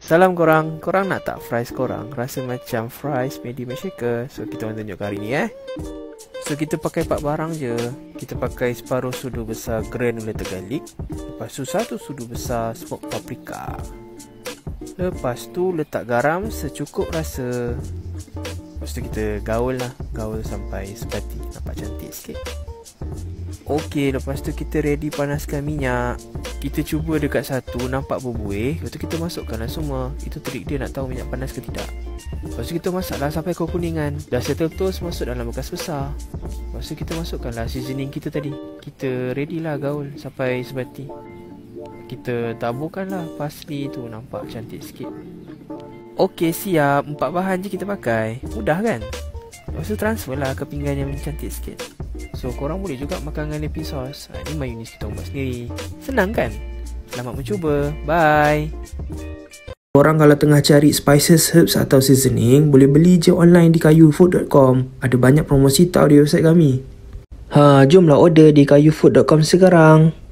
Salam korang. Korang nak tak fries korang rasa macam fries medium shaker? So kita orang tunjuk hari ni So kita pakai 4 barang je. Kita pakai separuh sudu besar granulated garlic. Lepas tu 1 sudu besar smoked paprika. Lepas tu letak garam secukup rasa. Lepas tu kita gaul lah. Gaul sampai sepati. Nampak cantik sikit. Okey, lepas tu kita ready panaskan minyak. Kita cuba dekat satu, nampak berbuih. Lepas tu kita masukkanlah semua. Itu trik dia nak tahu minyak panas ke tidak. Lepas tu kita masaklah sampai kekuningan. Dah settle toast, masuk dalam bekas besar. Lepas tu kita masukkanlah seasoning kita tadi. Kita ready lah gaul sampai sebati. Kita taburkanlah parsley tu, nampak cantik sikit. Okey, siap. 4 bahan je kita pakai. Mudah kan? Lepas tu transfer lah ke pinggan yang cantik sikit. So korang boleh juga makan dengan dipping sauce. Ini mayonnaise kita buat sendiri. Senang kan? Selamat mencuba. Bye. Korang kalau tengah cari spices, herbs atau seasoning, boleh beli je online di kayufood.com. Ada banyak promosi tau di website kami. Jomlah order di kayufood.com sekarang.